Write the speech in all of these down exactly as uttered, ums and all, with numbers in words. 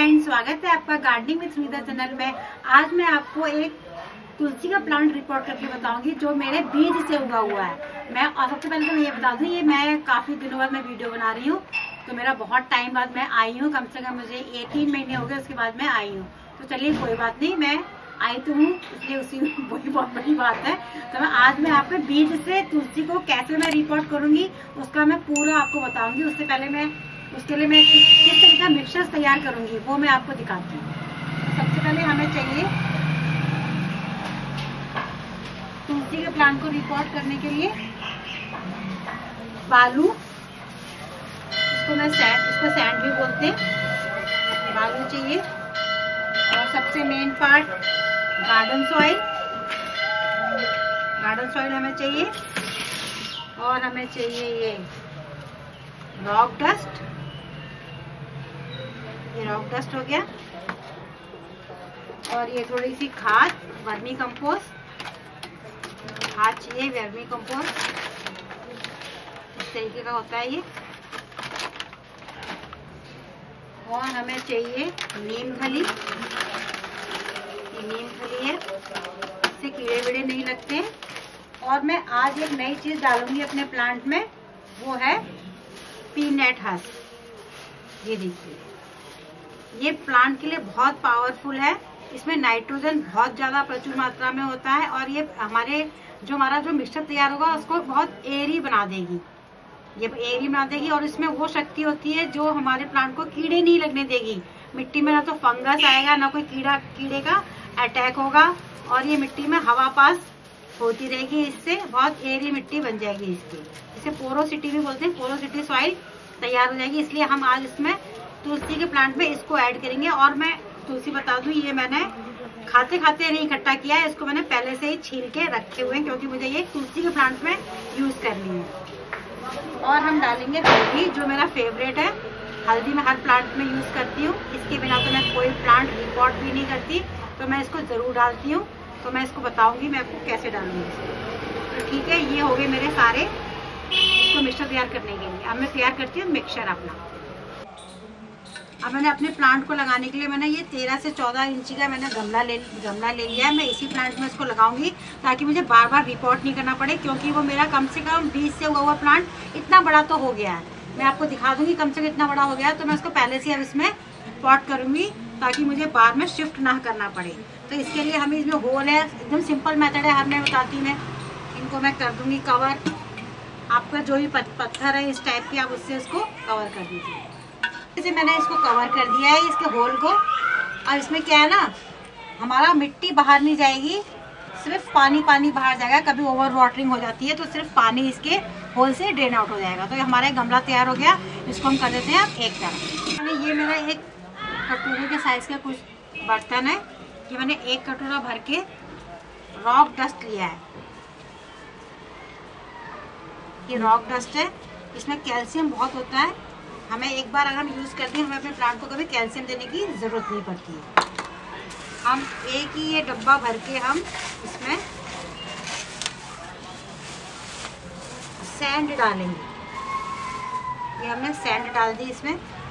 Friends, स्वागत है आपका गार्डनिंग विद सुनीता चैनल में। आज मैं आपको एक तुलसी का प्लांट रिपोर्ट करके बताऊंगी जो मेरे बीज से उगा हुआ है। मैं और सबसे पहले तो मैं ये बता दूं, ये मैं काफी दिनों बाद मैं वीडियो बना रही हूँ, तो मेरा बहुत टाइम बाद मैं आई हूँ, कम से कम मुझे अठारह महीने हो गए उसके बाद मैं आई हूँ। तो चलिए कोई बात नहीं, मैं आई तो हूँ, इसलिए उसी वही बहुत बड़ी बात है। तो मैं आज मैं आपके बीज से तुलसी को कैसे मैं रिपोर्ट करूंगी उसका मैं पूरा आपको बताऊंगी। उससे पहले मैं उसके लिए मैं किस तरह का मिक्सचर तैयार करूंगी वो मैं आपको दिखाती हूँ। सबसे पहले हमें चाहिए तुलसी के प्लांट को रिपोर्ट करने के लिए बालू, इसको मैं सैंड इसको सैंड भी बोलते हैं। बालू चाहिए और सबसे main part garden soil. Garden soil हमें चाहिए और हमें चाहिए ये रॉक डस्ट। ये रॉक डस्ट हो गया और ये थोड़ी सी खाद, वर्मी कंपोस्ट खाद चाहिए, वर्मी कंपोस्ट इस तरीके का होता है ये। और हमें चाहिए नीम खली। ये नीम खली है, इससे कीड़े वीड़े नहीं लगते हैं। और मैं आज एक नई चीज डालूंगी अपने प्लांट में, वो है पीनट हस्क। ये देखिए, ये प्लांट के लिए बहुत पावरफुल है। इसमें नाइट्रोजन बहुत ज्यादा प्रचुर मात्रा में होता है और ये हमारे जो हमारा जो मिक्सचर तैयार होगा उसको बहुत एरी बना देगी। ये एरी बना देगी और इसमें वो शक्ति होती है जो हमारे प्लांट को कीड़े नहीं लगने देगी। मिट्टी में ना तो फंगस आएगा, ना कोई कीड़ा कीड़े का अटैक होगा, और ये मिट्टी में हवा पास होती रहेगी। इससे बहुत एरी मिट्टी बन जाएगी इसकी। इसे पोरोसिटी भी बोलते हैं, पोरोसिटी सॉइल तैयार हो जाएगी। इसलिए हम आज इसमें तुलसी के प्लांट में इसको ऐड करेंगे। और मैं तुलसी बता दूं, ये मैंने खाते खाते नहीं इकट्ठा किया है, इसको मैंने पहले से ही छील के रखे हुए हैं क्योंकि मुझे ये तुलसी के प्लांट में यूज करनी है। और हम डालेंगे हल्दी, जो मेरा फेवरेट है। हल्दी मैं हर प्लांट में यूज करती हूँ, इसके बिना तो मैं कोई प्लांट रिपोर्ट भी नहीं करती, तो मैं इसको जरूर डालती हूँ। तो मैं इसको बताऊंगी मैं आपको कैसे डालूंगी। तो ठीक है, ये हो गए मेरे सारे इसको मिक्सचर तैयार करने के लिए। अब मैं तैयार करती हूँ मिक्सचर अपना। अब मैंने अपने प्लांट को लगाने के लिए मैंने ये तेरह से चौदह इंची का मैंने गमला ले गमला ले लिया है। मैं इसी प्लांट में इसको लगाऊंगी ताकि मुझे बार बार रिपोर्ट नहीं करना पड़े, क्योंकि वो मेरा कम से कम बीस से उगा हुआ प्लांट इतना बड़ा तो हो गया है। मैं आपको दिखा दूंगी कम से कम इतना बड़ा हो गया है। तो मैं इसको पहले से अब इसमें पॉट करूंगी ताकि मुझे बार में शिफ्ट ना करना पड़े। तो इसके लिए हमें इसमें होल है, एकदम सिंपल मेथड है, हर मैं बताती मैं इनको मैं कर दूंगी कवर। आपका जो भी पत्थर है इस टाइप के, आप उससे इसको कवर कर दीजिए। जैसे मैंने इसको कवर कर दिया है इसके होल को। और इसमें क्या है ना, हमारा मिट्टी बाहर नहीं जाएगी, सिर्फ पानी पानी बाहर जाएगा। कभी ओवर वाटरिंग हो जाती है तो सिर्फ पानी इसके होल से ड्रेन आउट हो जाएगा। तो ये हमारा गमला तैयार हो गया, इसको हम कर देते हैं अब एक तरफ। मैंने ये मेरा एक कटोरे के साइज का कुछ बर्तन है, ये मैंने एक कटोरा भर के रॉक डस्ट लिया है। ये रॉक डस्ट है, इसमें कैल्शियम बहुत होता है। हमें एक बार अगर हम यूज़ करते हैं, हमें अपने प्लांट को कभी कैल्शियम देने की ज़रूरत नहीं पड़ती है। हम एक ही ये डब्बा भर के हम इसमें सैंड डालेंगे। ये हमने सैंड डाल दी इसमें।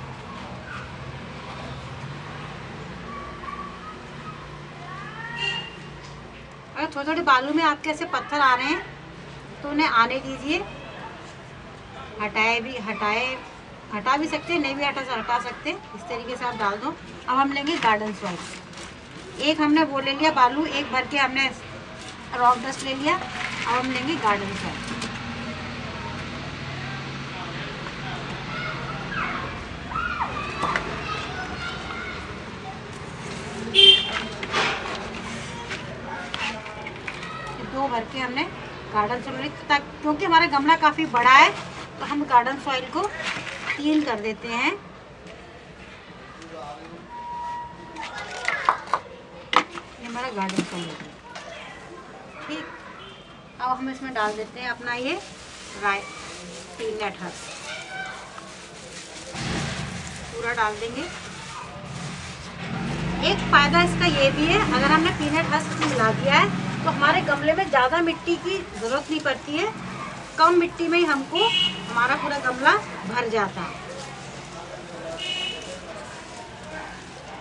अगर थोड़े थोड़े बालू में आपके ऐसे पत्थर आ रहे हैं तो उन्हें आने दीजिए। हटाए भी हटाए हटा भी सकते हैं, नहीं भी हटा हटा सकते, इस तरीके से आप डाल दो। अब हम लेंगे गार्डन सॉइल। एक हमने वो ले लिया बालू, एक भर के हमने रॉक डस्ट ले लिया। अब हम लेंगे गार्डन सॉइल। दो भर के हमने गार्डन सॉइल, क्योंकि हमारा गमला काफ़ी बड़ा है तो हम गार्डन सॉइल को तीन कर देते हैं। ये हमारा गार्डन सॉइल है, ठीक। अब हम इसमें डाल देते हैं अपना ये राई पीनट हस्क, पूरा डाल देंगे। एक फायदा इसका ये भी है, अगर हमने पीनट हस्क मिला दिया है तो हमारे गमले में ज़्यादा मिट्टी की ज़रूरत नहीं पड़ती है, कम मिट्टी में ही हमको हमारा पूरा गमला भर जाता है।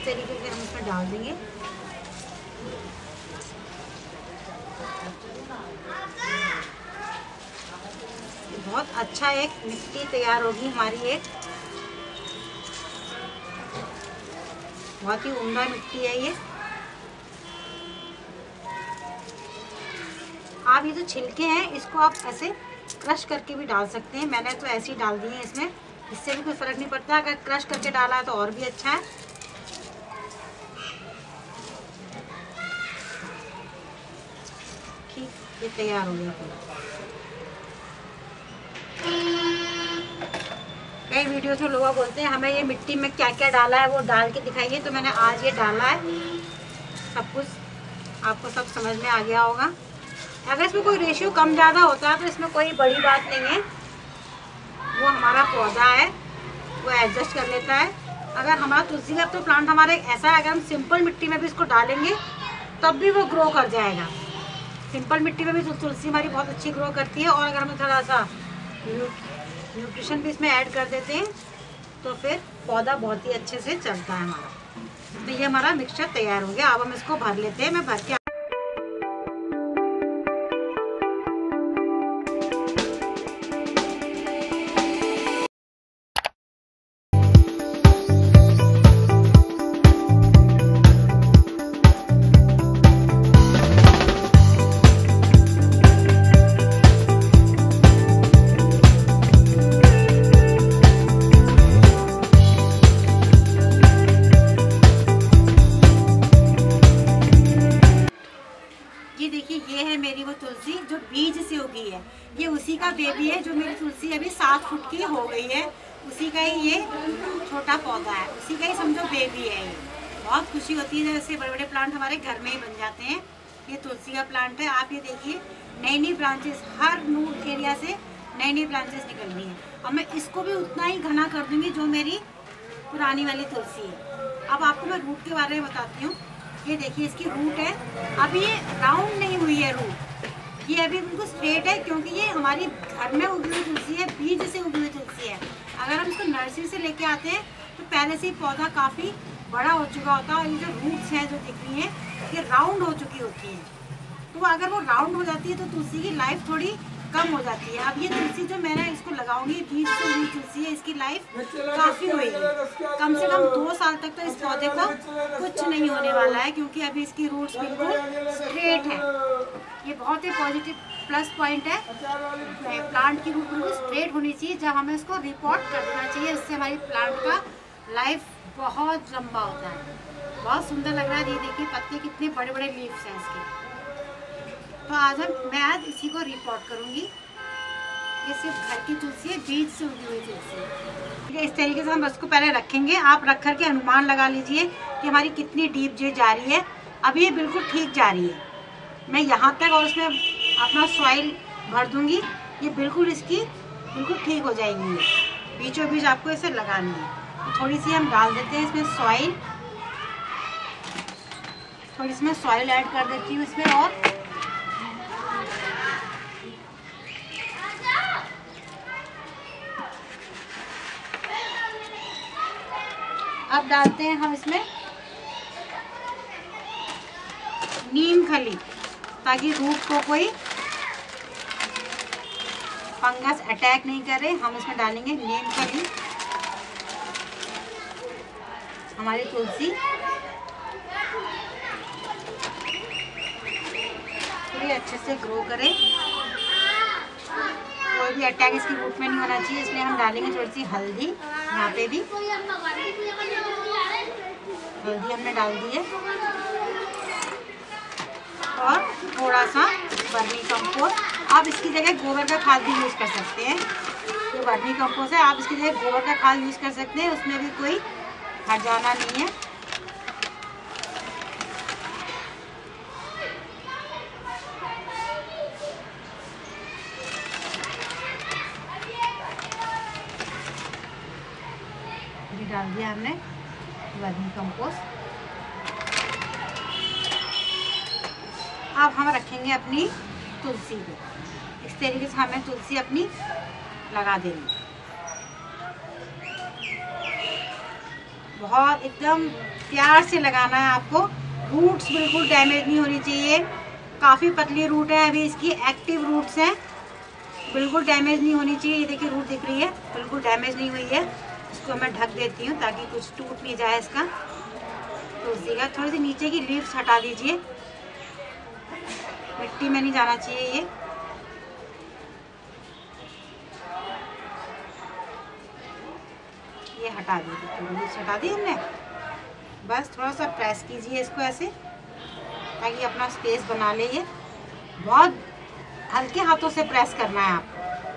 इस तरीके से हम इसमें डाल देंगे। बहुत अच्छा एक मिट्टी तैयार होगी हमारी, एक बहुत ही उम्दा मिट्टी है ये। आप ये जो छिलके हैं इसको आप ऐसे क्रश करके भी डाल सकते हैं। मैंने तो ऐसे ही डाल दिए हैं इसमें, इससे भी कोई फर्क नहीं पड़ता। अगर क्रश करके डाला है तो और भी अच्छा है। ठीक, ये तैयार हो गया। कई वीडियोस में लोग बोलते हैं हमें ये मिट्टी में क्या क्या डाला है वो डाल के दिखाइए, तो मैंने आज ये डाला है। सब कुछ आपको सब समझ में आ गया होगा। अगर इसमें कोई रेशियो कम ज़्यादा होता है तो इसमें कोई बड़ी बात नहीं है, वो हमारा पौधा है वो एडजस्ट कर लेता है। अगर हमारा तुलसी का तो प्लांट हमारे ऐसा है, अगर हम सिंपल मिट्टी में भी इसको डालेंगे तब भी वो ग्रो कर जाएगा। सिंपल मिट्टी में भी तुलसी हमारी बहुत अच्छी ग्रो करती है। और अगर हम थोड़ा सा न्यूट्रिशन भी इसमें ऐड कर देते हैं तो फिर पौधा बहुत ही अच्छे से चलता है हमारा। तो ये हमारा मिक्सचर तैयार हो गया। अब हम इसको भर लेते हैं। मैं भर के मेरी वो तुलसी जो बीज से उगी है, ये उसी का बेबी है। जो मेरी तुलसी अभी सात फुट की हो गई है, उसी का ही ये छोटा पौधा है, उसी का ही समझो बेबी है ये। बहुत खुशी होती है जब ऐसे बड़े बड़े प्लांट हमारे घर में ही बन जाते हैं। ये तुलसी का प्लांट है। आप ये देखिए नई नई ब्रांचेस, हर नूड एरिया से नई नई ब्रांचेस निकल रही हैं। और मैं इसको भी उतना ही घना कर दूंगी जो मेरी पुरानी वाली तुलसी है। अब आपको मैं रूट के बारे में बताती हूँ। ये देखिए इसकी रूट है, अभी ये राउंड नहीं हुई है रूट, ये अभी बिल्कुल स्ट्रेट है क्योंकि ये हमारी घर में उगी हुई तुलसी है, बीज से उगी हुई तुलसी है। अगर हम इसको नर्सरी से लेके आते हैं तो पहले से ही पौधा काफ़ी बड़ा हो चुका होता है और ये जो रूट्स हैं जो दिख रही हैं ये राउंड हो चुकी होती हैं। तो अगर वो राउंड हो जाती है तो तुलसी की लाइफ थोड़ी कम हो जाती है। अब ये तुलसी जो मैंने इसको लगाऊंगी, बीज से हुई तुलसी है, इसकी लाइफ काफ़ी होगी, कम से कम दो साल तक तो इस पौधे को कुछ नहीं होने वाला है क्योंकि अभी इसकी रूट्स बिल्कुल स्ट्रेट है। ये बहुत ही पॉजिटिव प्लस पॉइंट है। प्लांट की रूट बिल्कुल स्ट्रेट होनी चाहिए जब हमें इसको रिपोर्ट कर देना चाहिए। इससे हमारी प्लांट का लाइफ बहुत लंबा होता है। बहुत सुंदर लग रहा है। ये देखिए पत्ते कितने बड़े बड़े लीव्स हैं इसके। तो आज हम मैं आज इसी को रिपोर्ट करूँगी। ये सिर्फ घर की तुलसी है, बीज से उगी हुई तुलसी है। इस तरीके से हम इसको पहले रखेंगे। आप रख कर के अनुमान लगा लीजिए कि हमारी कितनी डीप जे जा रही है। अभी ये बिल्कुल ठीक जा रही है। मैं यहाँ तक और उसमें अपना सॉइल भर दूँगी, ये बिल्कुल इसकी बिल्कुल ठीक हो जाएगी। ये बीचों बीच आपको इसे लगानी है। तो थोड़ी सी हम डाल देते हैं इसमें सॉइल, थोड़ी सी मैं सॉइल ऐड कर देती हूँ इसमें। और अब डालते हैं हम इसमें नीम खली, ताकि रूट को कोई फंगस अटैक नहीं करे। हम इसमें डालेंगे नीम खली। हमारी तुलसी थोड़ी अच्छे से ग्रो करे, कोई भी अटैक इसकी रूट में नहीं होना चाहिए, इसलिए हम डालेंगे थोड़ी सी हल्दी। यहाँ पे भी हल्दी हमने डाल दी है और थोड़ा सा वर्मी कंपोस्ट। आप इसकी जगह गोबर का खाद भी यूज़ कर सकते हैं। ये वर्मी कंपोस्ट है, आप इसकी जगह गोबर का खाद यूज़ कर सकते हैं, उसमें भी कोई हर्जाना नहीं है। डाल दिया हमने वर्मी कंपोस्ट। अब हम रखेंगे अपनी तुलसी को। इस तरीके से हमें तुलसी अपनी लगा देंगे। बहुत एकदम प्यार से लगाना है आपको। रूट्स बिल्कुल डैमेज नहीं होनी चाहिए। काफ़ी पतली रूट है, अभी इसकी एक्टिव रूट्स हैं, बिल्कुल डैमेज नहीं होनी चाहिए। ये देखिए रूट दिख रही है, बिल्कुल डैमेज नहीं हुई है। इसको मैं ढक देती हूँ ताकि कुछ टूट नहीं जाए इसका। तुलसी का थोड़ी सी नीचे की लीव्स हटा दीजिए, मिट्टी में नहीं जाना चाहिए ये। ये हटा दीजिए, लीव्स हटा दी हमने। बस थोड़ा सा प्रेस कीजिए इसको ऐसे ताकि अपना स्पेस बना ले। ये बहुत हल्के हाथों से प्रेस करना है आपको।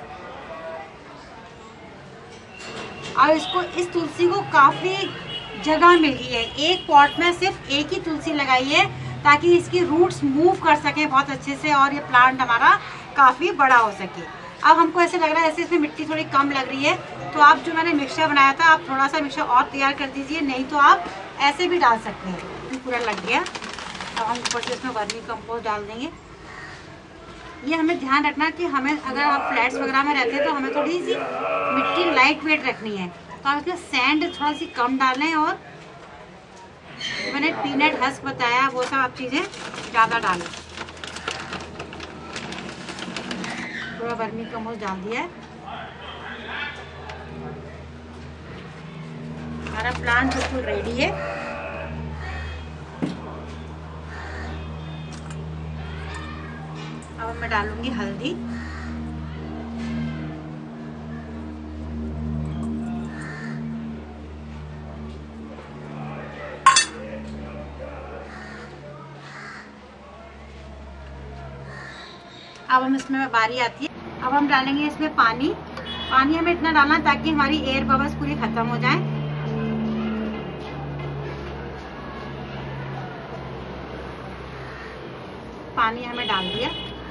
और इसको इस तुलसी को काफ़ी जगह मिल गई है, एक पॉट में सिर्फ एक ही तुलसी लगाई है ताकि इसकी रूट्स मूव कर सके बहुत अच्छे से और ये प्लांट हमारा काफ़ी बड़ा हो सके। अब हमको ऐसे लग रहा है ऐसे इसमें मिट्टी थोड़ी कम लग रही है, तो आप जो मैंने मिक्सचर बनाया था आप थोड़ा सा मिक्सचर और तैयार कर दीजिए, नहीं तो आप ऐसे भी डाल सकते हैं। ये पूरा लग गया। अब हम ऊपर से इसमें वर्मी कंपोस्ट डाल देंगे। ये हमें ध्यान रखना कि हमें अगर आप फ्लैट्स वगैरह में रहते हैं तो हमें थोड़ी सी मिट्टी लाइट वेट रखनी है, तो आप इसमें सैंड थोड़ा सी कम डालें। और मैंने पीनट हस्क बताया वो सब आप चीज़ें ज़्यादा डालें। थोड़ा वर्मी कंपोस्ट डाल दिया है। हमारा प्लांट बिल्कुल रेडी है। अब मैं डालूंगी हल्दी। अब हम इसमें बारी आती है, अब हम डालेंगे इसमें पानी। पानी हमें इतना डालना ताकि हमारी एयर बबल्स पूरी खत्म हो जाए। पानी हमें डाल दिया।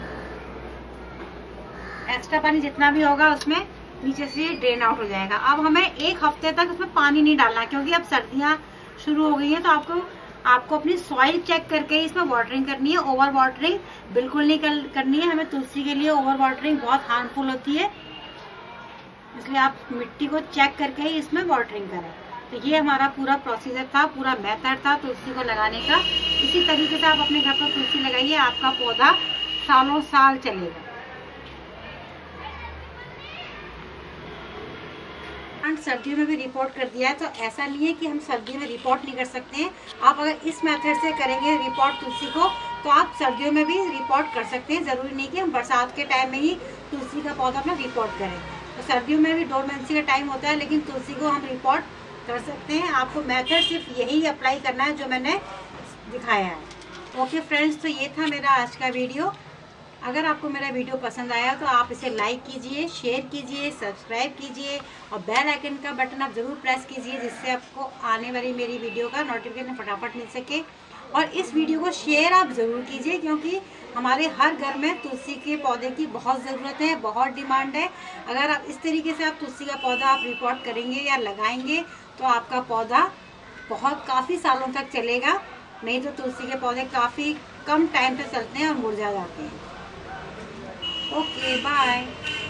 एक्स्ट्रा पानी जितना भी होगा उसमें नीचे से ड्रेन आउट हो जाएगा। अब हमें एक हफ्ते तक उसमें पानी नहीं डालना, क्योंकि अब सर्दियां शुरू हो गई हैं, तो आपको आपको अपनी सॉइल चेक करके ही इसमें वाटरिंग करनी है। ओवर वाटरिंग बिल्कुल नहीं कर, करनी है। हमें तुलसी के लिए ओवर वाटरिंग बहुत हार्मफुल होती है, इसलिए आप मिट्टी को चेक करके ही इसमें वाटरिंग करें। तो ये हमारा पूरा प्रोसीजर था, पूरा मेथड था तुलसी को लगाने का। इसी तरीके से आप अपने घर पर तुलसी लगाइए, आपका पौधा सालों साल चलेगा। सर्दियों में भी रिपोर्ट कर दिया है, तो ऐसा नहीं है कि हम सर्दियों में रिपोर्ट नहीं कर सकते हैं। आप अगर इस मेथड से करेंगे रिपोर्ट तुलसी को, तो आप सर्दियों में भी रिपोर्ट कर सकते हैं। ज़रूरी नहीं कि हम बरसात के टाइम में ही तुलसी का पौधा अपना रिपोर्ट करें। तो सर्दियों में भी डोरमेंसी का टाइम होता है, लेकिन तुलसी को हम रिपोर्ट कर सकते हैं। आपको मेथड सिर्फ यही अप्लाई करना है जो मैंने दिखाया है। ओके फ्रेंड्स, तो ये था मेरा आज का वीडियो। अगर आपको मेरा वीडियो पसंद आया तो आप इसे लाइक कीजिए, शेयर कीजिए, सब्सक्राइब कीजिए और बेल आइकन का बटन आप ज़रूर प्रेस कीजिए, जिससे आपको आने वाली मेरी वीडियो का नोटिफिकेशन फटाफट मिल सके। और इस वीडियो को शेयर आप ज़रूर कीजिए, क्योंकि हमारे हर घर में तुलसी के पौधे की बहुत ज़रूरत है, बहुत डिमांड है। अगर आप इस तरीके से आप तुलसी का पौधा आप रिपोर्ट करेंगे या लगाएंगे तो आपका पौधा बहुत काफ़ी सालों तक चलेगा। नहीं तो तुलसी के पौधे काफ़ी कम टाइम तक चलते हैं और मुरझा जाते हैं। Okay bye.